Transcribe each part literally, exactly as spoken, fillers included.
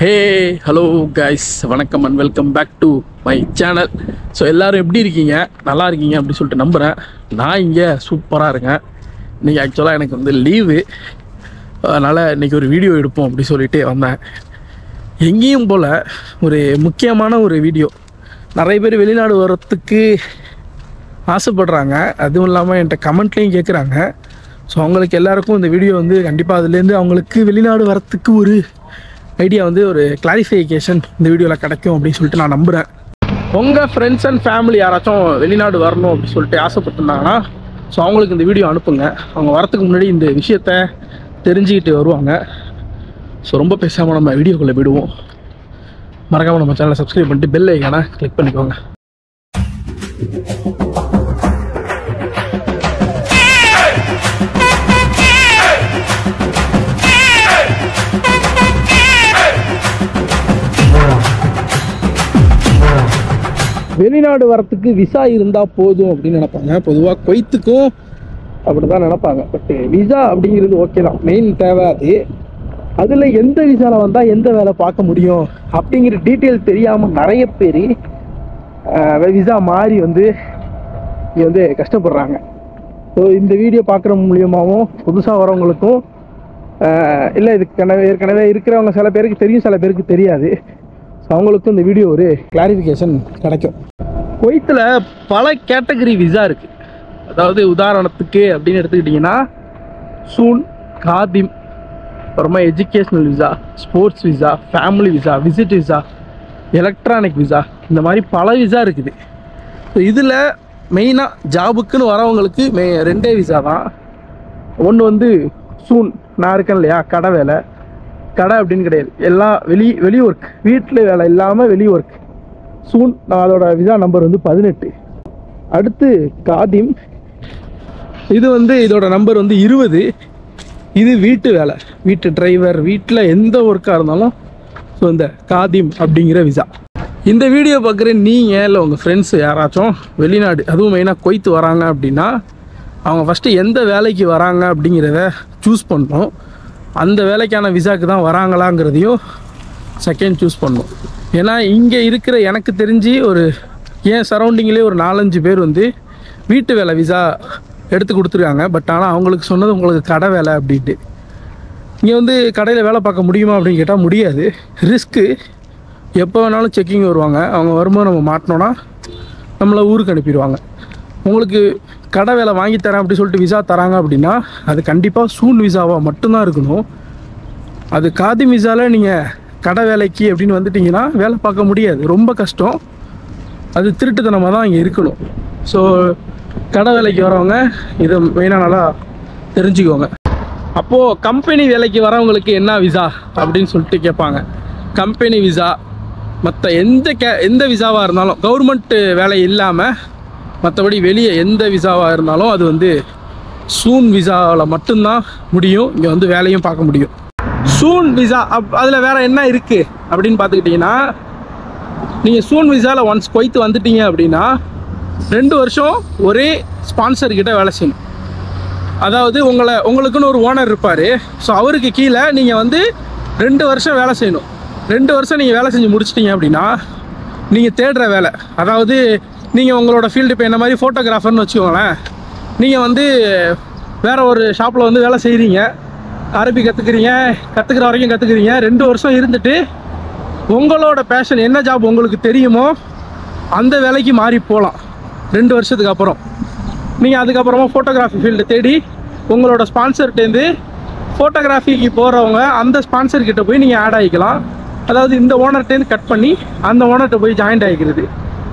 ஹே hello guys, வணக்கம் and welcome back to my channel. So எல்லோரும் எப்படி இருக்கீங்க? நல்லா இருக்கீங்க அப்படி சொல்லிட்டு நம்புகிறேன். நான் இங்கே சூப்பராக இருக்கேன். இன்றைக்கி ஆக்சுவலாக எனக்கு வந்து லீவு, அதனால் இன்றைக்கி ஒரு வீடியோ எடுப்போம் அப்படி சொல்லிட்டு வந்தேன். எங்கேயும் போல் ஒரு முக்கியமான ஒரு வீடியோ. நிறைய பேர் வெளிநாடு வர்றதுக்கு ஆசைப்படுறாங்க, அதுவும் இல்லாமல் என்கிட்ட கமெண்ட்லேயும் கேட்குறாங்க. ஸோ அவங்களுக்கு எல்லாருக்கும் இந்த வீடியோ வந்து கண்டிப்பாக அதுலேருந்து அவங்களுக்கு வெளிநாடு வரத்துக்கு ஒரு ஐடியா வந்து ஒரு கிளாரிஃபிகேஷன் இந்த வீடியோவில் கிடைக்கும் அப்படின்னு சொல்லிட்டு நான் நம்புகிறேன். உங்கள் ஃப்ரெண்ட்ஸ் அண்ட் ஃபேமிலி யாராச்சும் வெளிநாடு வரணும் அப்படின்னு சொல்லிட்டு ஆசைப்பட்டிருந்தாங்கன்னா ஸோ அவங்களுக்கு இந்த வீடியோ அனுப்புங்க. அவங்க வரத்துக்கு முன்னாடி இந்த விஷயத்த தெரிஞ்சுக்கிட்டு வருவாங்க. ஸோ ரொம்ப பேசாமல் நம்ம வீடியோக்குள்ளே விடுவோம். மறக்காமல் நம்ம சேனலை சப்ஸ்கிரைப் பண்ணிட்டு பெல் ஐக்கானை கிளிக் பண்ணிக்கோங்க. வெளிநாடு வரத்துக்கு விசா இருந்தால் போதும் அப்படின்னு நினைப்பாங்க. பொதுவாக குவைத்துக்கும் அப்படி தான் நினைப்பாங்க. பட்டு விசா அப்படிங்கிறது ஓகே தான், மெயின் தேவை அது. அதில் எந்த விசாவில் வந்தால் எந்த வேலை பார்க்க முடியும் அப்படிங்கிற டீட்டெயில் தெரியாமல் நிறைய பேர் விசா மாறி வந்து இங்கே வந்து கஷ்டப்படுறாங்க. ஸோ இந்த வீடியோ பார்க்குற மூலியமாகவும் புதுசாக வரவங்களுக்கும் இல்லை இதுக்கு கனவே ஏற்கனவே இருக்கிறவங்க சில பேருக்கு தெரியும், சில பேருக்கு தெரியாது. ஸோ அவங்களுக்கும் இந்த வீடியோ ஒரு கிளாரிஃபிகேஷன் கிடைக்கும். குவைத்தில் பல கேட்டகரி விசா இருக்குது. அதாவது உதாரணத்துக்கு அப்படின்னு எடுத்துக்கிட்டிங்கன்னா சூன், காதிம், அப்புறமா educational visa, sports visa, family visa, visit visa, electronic visa, இந்த மாதிரி பல விசா இருக்குது. ஸோ இதில் மெயினாக ஜாபுக்குன்னு வரவங்களுக்கு மெ ரெண்டே விசா தான். ஒன்று வந்து சூன், நான் இருக்கேன் இல்லையா, கடை வேலை. கடை அப்படின்னு கிடையாது, எல்லாம் வெளி வெளி ஒர்க், வீட்டில் வேலை இல்லாமல் வெளி ஒர்க். சூன், நான் அதோட விசா நம்பர் வந்து பதினெட்டு. அடுத்து காதிம், இது வந்து இதோட நம்பர் வந்து இருபது. இது வீட்டு வேலை, வீட்டு டிரைவர், வீட்டில் எந்த ஒர்க்காக இருந்தாலும் ஸோ இந்த காதிம் அப்படிங்கிற விசா. இந்த வீடியோ பார்க்குற நீங்கள் இல்லை உங்கள் ஃப்ரெண்ட்ஸு யாராச்சும் வெளிநாடு, அதுவும் மெயினாக குவைத்து வராங்க அப்படின்னா அவங்க ஃபஸ்ட்டு எந்த வேலைக்கு வராங்க அப்படிங்கிறத சூஸ் பண்ணணும். அந்த வேலைக்கான விசாவுக்கு தான் வராங்களாங்கிறதையும் செகண்ட் சூஸ் பண்ணணும். ஏன்னா இங்கே இருக்கிற எனக்கு தெரிஞ்சு ஒரு ஏன் சரௌண்டிங்லேயே ஒரு நாலஞ்சு பேர் வந்து வீட்டு வேலை விசா எடுத்து கொடுத்துருக்காங்க. பட் ஆனால் அவங்களுக்கு சொன்னது உங்களுக்கு கடை வேலை அப்படின்ட்டு. இங்கே வந்து கடையில் வேலை பார்க்க முடியுமா அப்படின்னு கேட்டால் முடியாது, ரிஸ்க்கு. எப்போ வேணாலும் செக்கிங் வருவாங்க. அவங்க வரும்போது நம்ம மாட்டினோன்னா நம்மளை ஊருக்கு அனுப்பிடுவாங்க. உங்களுக்கு கடை வேலை வாங்கி தரேன் அப்படி சொல்லிட்டு விசா தராங்க அப்படின்னா அது கண்டிப்பாக சூன் விசாவாக மட்டும்தான் இருக்கணும். அது காதி விசாவில் நீங்கள் கடை வேலைக்கு அப்படின்னு வந்துட்டிங்கன்னா வேலை பார்க்க முடியாது, ரொம்ப கஷ்டம். அது திருட்டுத்தனமாக தான் இங்கே இருக்கணும். ஸோ கடை வேலைக்கு வரவங்க இதை மெயினாக நல்லா தெரிஞ்சுக்கோங்க. அப்போது கம்பெனி வேலைக்கு வரவங்களுக்கு என்ன விசா அப்படின்னு சொல்லிட்டு கேட்பாங்க. கம்பெனி விசா மற்ற எந்த கே எந்த விசாவாக இருந்தாலும், கவர்மெண்ட்டு வேலை இல்லாமல் மற்றபடி வெளியே எந்த விசாவாக இருந்தாலும் அது வந்து சூன் விசாவில் மட்டும்தான் முடியும். இங்கே வந்து வேலையும் பார்க்க முடியும். சூன் விசா அப் அதில் வேறு என்ன இருக்குது அப்படின்னு பார்த்துக்கிட்டிங்கன்னா, நீங்கள் சூன் விசாவில் ஒன்ஸ் குவைத்து வந்துட்டீங்க அப்படின்னா ரெண்டு வருஷம் ஒரே ஸ்பான்சர்கிட்ட வேலை செய்யணும். அதாவது உங்களை உங்களுக்குன்னு ஒரு ஓனர் இருப்பார். ஸோ அவருக்கு கீழே நீங்கள் வந்து ரெண்டு வருஷம் வேலை செய்யணும். ரெண்டு வருஷம் நீங்கள் வேலை செஞ்சு முடிச்சிட்டிங்க அப்படின்னா நீங்கள் தேடுற வேலை, அதாவது நீங்கள் உங்களோட ஃபீல்டு இப்போ என்ன மாதிரி ஃபோட்டோகிராஃபர்னு வச்சுக்கோங்களேன். நீங்கள் வந்து வேறு ஒரு ஷாப்பில் வந்து வேலை செய்கிறீங்க, அரபி கற்றுக்குறீங்க, கற்றுக்கிற வரைக்கும் கற்றுக்குறீங்க. ரெண்டு வருஷம் இருந்துட்டு உங்களோட பேஷன் என்ன ஜாப் உங்களுக்கு தெரியுமோ அந்த வேலைக்கு மாறி போகலாம். ரெண்டு வருஷத்துக்கு அப்புறம் நீங்கள் அதுக்கப்புறமா ஃபோட்டோகிராஃபி ஃபீல்டு தேடி உங்களோட ஸ்பான்சர்கிட்டேருந்து ஃபோட்டோகிராஃபிக்கு போகிறவங்க அந்த ஸ்பான்சர்கிட்ட போய் நீங்கள் ஆட் ஆகிக்கலாம். அதாவது இந்த ஓனர்கிட்டேருந்து கட் பண்ணி அந்த ஓனர்கிட்ட போய் ஜாயின்ட் ஆகிக்கிறது.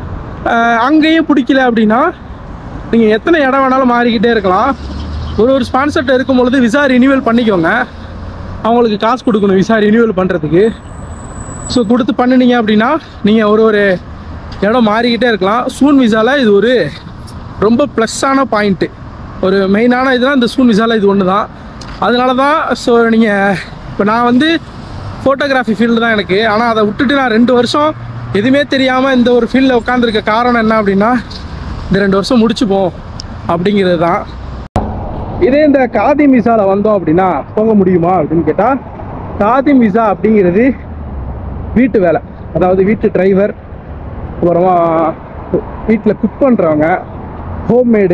அங்கேயும் பிடிக்கல அப்படின்னா நீங்கள் எத்தனை இடம் வேணாலும் மாறிக்கிட்டே இருக்கலாம். ஒரு ஒரு ஸ்பான்சர்கிட்ட இருக்கும் பொழுது விசா ரினியூவல் பண்ணிக்கோங்க. அவங்களுக்கு காசு கொடுக்கணும் விசா ரினியூவல் பண்ணுறதுக்கு. ஸோ கொடுத்து பண்ணினீங்க அப்படின்னா நீங்கள் ஒரு ஒரு இடம் மாறிக்கிட்டே இருக்கலாம். சூன் விசாவில் இது ஒரு ரொம்ப ப்ளஸ்ஸான பாயிண்ட்டு, ஒரு மெயினான இதுதான் இந்த சூன் விசாவில் இது ஒன்று தான். அதனால தான் ஸோ நீங்கள் இப்போ நான் வந்து ஃபோட்டோகிராஃபி ஃபீல்டு தான் எனக்கு, ஆனால் அதை விட்டுட்டு நான் ரெண்டு வருஷம் எதுவுமே தெரியாமல் இந்த ஒரு ஃபீல்டில் உட்காந்துருக்க காரணம் என்ன அப்படின்னா இந்த ரெண்டு வருஷம் முடிச்சுப்போம் அப்படிங்கிறது தான். இதே இந்த காதிம் விசாவில் வந்தோம் அப்படின்னா போக முடியுமா அப்படின்னு கேட்டால், காதிம் விசா அப்படிங்கிறது வீட்டு வேலை, அதாவது வீட்டு டிரைவர், அப்புறமா வீட்டில் குக் பண்ணுறவங்க, ஹோம்மேடு,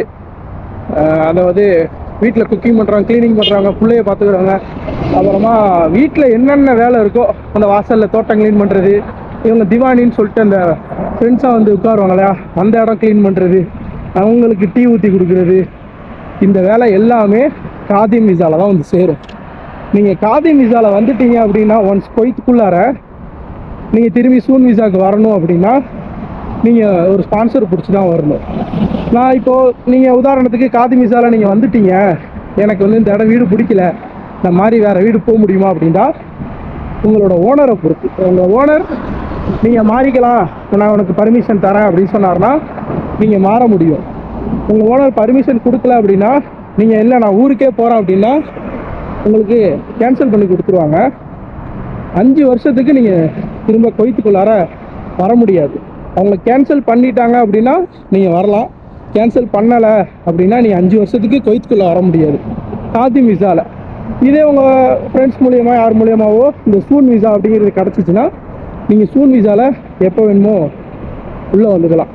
அதாவது வீட்டில் குக்கிங் பண்ணுறவங்க, க்ளீனிங் பண்ணுறவங்க, பிள்ளைய பார்த்துக்கிறவங்க, அப்புறமா வீட்டில் என்னென்ன வேலை இருக்கோ அந்த வாசலில் தோட்டம் க்ளீன் பண்ணுறது, இவங்க திவானின்னு சொல்லிட்டு அந்த ஃப்ரெண்ட்ஸாக வந்து உட்காருவாங்க இல்லையா, அந்த இடம் க்ளீன் பண்ணுறது, அவங்களுக்கு டீ ஊற்றி கொடுக்குறது, இந்த வேலை எல்லாமே காதிம் விசாவில் தான் வந்து சேரும். நீங்கள் காதிம் விசாவில் வந்துட்டீங்க அப்படின்னா ஒன்ஸ் குவைத்துக்குள்ளார நீங்கள் திரும்பி சூன் விசாவுக்கு வரணும் அப்படின்னா நீங்கள் ஒரு ஸ்பான்சர் பிடிச்சி தான் வரணும். நான் இப்போது நீங்கள் உதாரணத்துக்கு காதிம் விசாவில் நீங்கள் வந்துட்டீங்க, எனக்கு வந்து இந்த இடம் வீடு பிடிக்கல, இந்த மாதிரி வேறு வீடு போக முடியுமா அப்படின்னா உங்களோட ஓனரை பொறுத்து. உங்கள் ஓனர் நீங்கள் மாறிக்கலாம், நான் உனக்கு பர்மிஷன் தரேன் அப்படின்னு சொன்னார்னா நீங்கள் மாற முடியும். உங்கள் ஓனர் பர்மிஷன் கொடுக்கல அப்படின்னா நீங்கள் இல்லை நான் ஊருக்கே போகிறேன் அப்படின்னா உங்களுக்கு கேன்சல் பண்ணி கொடுத்துருவாங்க. அஞ்சு வருஷத்துக்கு நீங்கள் திரும்ப குவைத்துக்குள்ளார வர முடியாது. அவங்க கேன்சல் பண்ணிட்டாங்க அப்படின்னா நீங்கள் வரலாம், கேன்சல் பண்ணலை அப்படின்னா நீங்கள் அஞ்சு வருஷத்துக்கு குவைத்துக்குள்ளே வர முடியாது காதிம் விசாவில். இதே உங்கள் ஃப்ரெண்ட்ஸ் மூலியமா யார் மூலியமாவோ இந்த சூன் விசா அப்படிங்கிறது கிடச்சிச்சின்னா நீங்கள் சூன் விசாவில் எப்போ வேணுமோ உள்ளே வந்துக்கலாம்.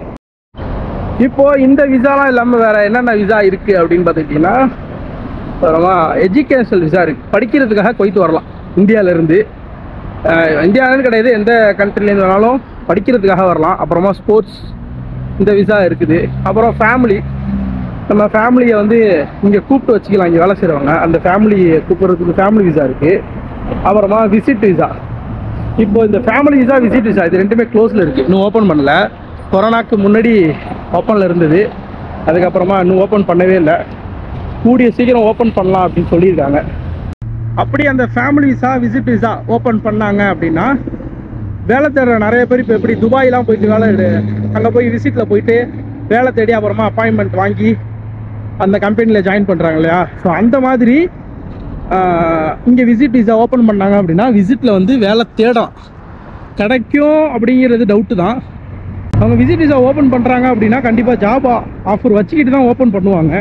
இப்போது இந்த விசாலாம் இல்லாமல் வேறு என்னென்ன விசா இருக்குது அப்படின்னு பார்த்துக்கிட்டிங்கன்னா, அப்புறமா எஜுகேஷனல் விசா இருக்குது. படிக்கிறதுக்காக குவைத்து வரலாம் இந்தியாவிலேருந்து. இந்தியாவிலேருந்து கிடையாது, எந்த கண்ட்ரிலேருந்து வேணாலும் படிக்கிறதுக்காக வரலாம். அப்புறமா ஸ்போர்ட்ஸ் இந்த விசா இருக்குது. அப்புறம் ஃபேமிலி, நம்ம ஃபேமிலியை வந்து இங்கே கூப்பிட்டு வச்சுக்கலாம், இங்கே வேலை செய்கிறவங்க அந்த ஃபேமிலியை கூப்பிட்றதுக்கு ஃபேமிலி விசா இருக்குது. அப்புறமா விசிட் விசா. இப்போது இந்த ஃபேமிலி விசா, விசிட் விசா இது ரெண்டுமே க்ளோஸில் இருக்குது, இன்னும் ஓப்பன் பண்ணலை. கொரோனாக்கு முன்னாடி ஓப்பனில் இருந்தது, அதுக்கப்புறமா இன்னும் ஓப்பன் பண்ணவே இல்லை. கூடிய சீக்கிரம் ஓப்பன் பண்ணலாம் அப்படின்னு சொல்லியிருக்காங்க. அப்படி அந்த family visa, visit visa open பண்ணாங்க அப்படின்னா வேலை தேடுற நிறைய பேர் இப்போ எப்படி துபாயெலாம் போயிட்டு வேலை அங்கே போய் விசிட்டில் போயிட்டு வேலை தேடி அப்புறமா அப்பாயின்மெண்ட் வாங்கி அந்த கம்பெனியில் ஜாயின் பண்ணுறாங்க இல்லையா. ஸோ அந்த மாதிரி இங்கே விசிட் விசா ஓப்பன் பண்ணாங்க அப்படின்னா விசிட்டில் வந்து வேலை தேடலாம், கிடைக்கும் அப்படிங்கிறது டவுட்டு தான். அவங்க விசிட் விசா ஓப்பன் பண்ணுறாங்க அப்படின்னா கண்டிப்பாக ஜாப் ஆஃபர் வச்சுக்கிட்டு தான் ஓப்பன் பண்ணுவாங்க.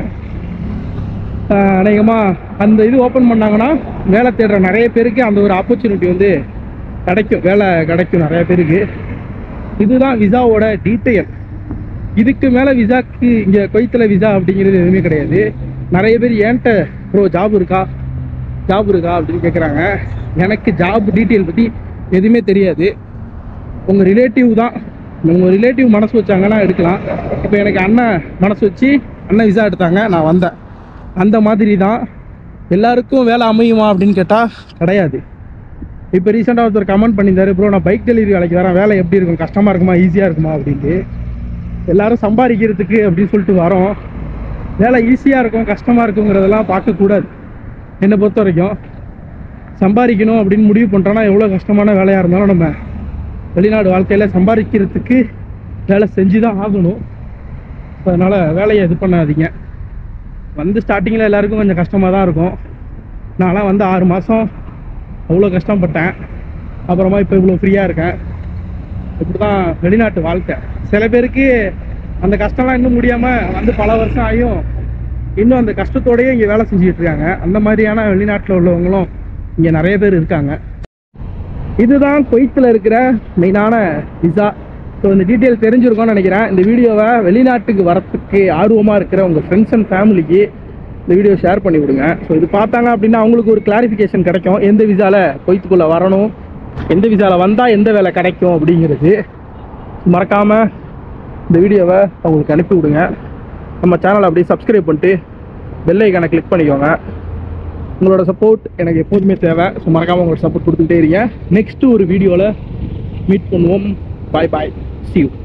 அநேகமாக அந்த இது ஓப்பன் பண்ணாங்கன்னா வேலை தேடுற நிறைய பேருக்கு அந்த ஒரு ஆப்பர்ச்சுனிட்டி வந்து கிடைக்கும், வேலை கிடைக்கும் நிறைய பேருக்கு. இதுதான் விசாவோட டீட்டெயில். இதுக்கு மேலே விசாக்கு இங்கே குவைத்தில் விசா அப்படிங்கிறது எதுவுமே கிடையாது. நிறைய பேர் ஏன்ட்ட ப்ரோ ஜாப் இருக்கா ஜாப் இருக்கா அப்படின்னு கேட்குறாங்க. எனக்கு ஜாப் டீட்டெயில் பற்றி எதுவுமே தெரியாது. உங்கள் ரிலேட்டிவ் தான், உங்கள் ரிலேட்டிவ் மனசு வச்சாங்கன்னா எடுக்கலாம். இப்போ எனக்கு அண்ணன் மனசு வச்சு அண்ணன் விசா எடுத்தாங்க, நான் வந்தேன். அந்த மாதிரி தான் எல்லாருக்கும் வேலை அமையுமா அப்படின்னு கேட்டால் கிடையாது. இப்போ ரீசெண்டாக ஒருத்தர் கமெண்ட் பண்ணியிருந்தாரு, ப்ரோ நான் பைக் டெலிவரி வேலைக்கு வரேன், வேலை எப்படி இருக்கும், கஷ்டமாக இருக்குமா ஈஸியாக இருக்குமா அப்படின்ட்டு. எல்லோரும் சம்பாதிக்கிறதுக்கு அப்படின்னு சொல்லிட்டு வரோம். வேலை ஈஸியாக இருக்கும் கஷ்டமாக இருக்குங்கிறதெல்லாம் பார்க்கக்கூடாது. என்னை பொறுத்த வரைக்கும் சம்பாதிக்கணும் அப்படின்னு முடிவு பண்ணுறோன்னா எவ்வளோ கஷ்டமான வேலையாக இருந்தாலும் நம்ம வெளிநாடு வாழ்க்கையில் சம்பாதிக்கிறதுக்கு வேலை செஞ்சு தான் ஆகணும். அதனால் வேலையை இது பண்ணாதீங்க. வந்து ஸ்டார்டிங்கில் எல்லாருக்கும் கொஞ்சம் கஷ்டமாக தான் இருக்கும். நான்லாம் வந்து ஆறு மாதம் அவ்வளோ கஷ்டப்பட்டேன், அப்புறமா இப்போ இவ்வளோ ஃப்ரீயாக இருக்கேன். இப்படி தான் வெளிநாட்டு வாழ்க்கை. சில பேருக்கு அந்த கஷ்டம்லாம் இன்னும் முடியாமல் வந்து பல வருஷம் ஆகியும் இன்னும் அந்த கஷ்டத்தோடையே இங்கே வேலை செஞ்சுக்கிட்டு இருக்காங்க. அந்த மாதிரியான வெளிநாட்டில் உள்ளவங்களும் இங்கே நிறைய பேர் இருக்காங்க. இதுதான் குவைத்தில் இருக்கிற மெயினான விசா. ஸோ இந்த டீட்டெயில் தெரிஞ்சிருக்கோன்னு நினைக்கிறேன். இந்த வீடியோவை வெளிநாட்டுக்கு வரத்துக்கு ஆர்வமாக இருக்கிற உங்கள் ஃப்ரெண்ட்ஸ் அண்ட் ஃபேமிலிக்கு இந்த வீடியோ ஷேர் பண்ணி விடுங்க. ஸோ இது பார்த்தாங்க அப்படின்னா அவங்களுக்கு ஒரு கிளாரிஃபிகேஷன் கிடைக்கும், எந்த விசாவில் குவைத்துக்குள்ளே வரணும், எந்த விசாவில் வந்தால் எந்த வேலை கிடைக்கும் அப்படிங்கிறது. மறக்காமல் இந்த வீடியோவை அவங்களுக்கு அனுப்பி விடுங்க. நம்ம சேனலை அப்படியே சப்ஸ்கிரைப் பண்ணிட்டு பெல் ஐக்கானை கிளிக் பண்ணிக்கோங்க. உங்களோட சப்போர்ட் எனக்கு எப்போதுமே தேவை. ஸோ மறக்காமல் உங்களோட சப்போர்ட் கொடுத்துக்கிட்டே இருங்க. நெக்ஸ்ட்டு ஒரு வீடியோவில் மீட் பண்ணுவோம். பாய் பாய், see you.